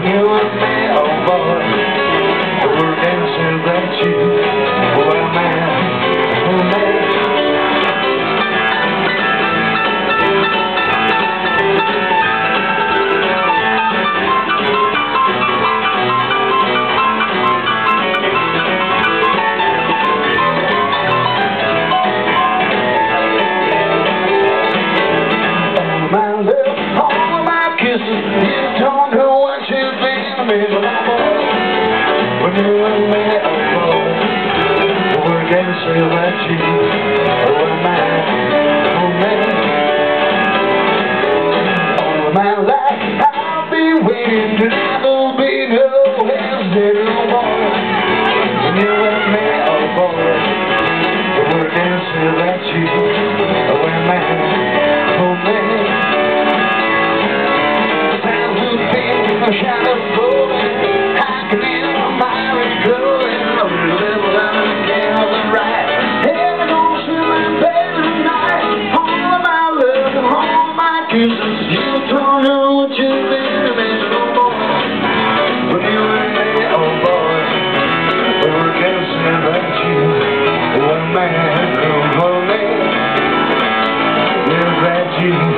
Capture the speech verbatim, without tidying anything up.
you and me, oh boy, we're dancing without you. Well, man, oh man. When you and me, oh boy, we're dancing without you. Oh man, oh man. All my life I'll be waiting, there'll be no hesitation no more. When you and me, oh boy, we're dancing without you. Oh man, oh man. Time to be a shadow blowing. You don't know what you've been missing no more. When you and me, oh boy, we were dancing about you. One man, one man, about you.